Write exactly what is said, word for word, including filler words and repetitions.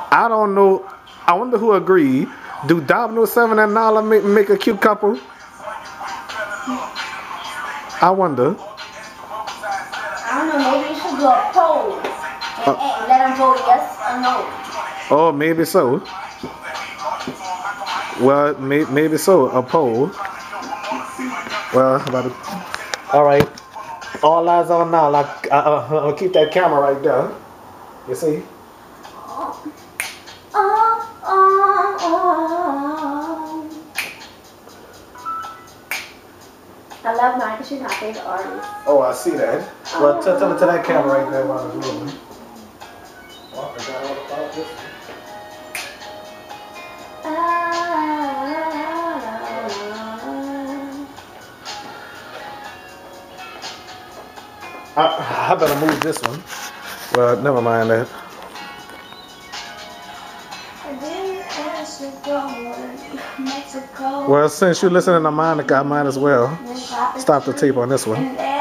I don't know. I wonder who agreed. Do Domino Seven and Nala make, make a cute couple? I wonder. I don't know. Maybe you should do a poll and, uh, and let them vote yes or no. Oh, maybe so. Well, may, maybe so. A poll. Well, about to, all right. All eyes on now. Like, I, uh, I'll keep that camera right there. You see? Oh, oh, oh, oh. I love mine because she's my favorite artist. Oh, I see that. Well, tell, tell it to that camera right there while it's moving. Oh, I forgot all about this. I, I better move this one. Well, never mind that. Well, since you're listening to Monica, I might as well stop the tape on this one.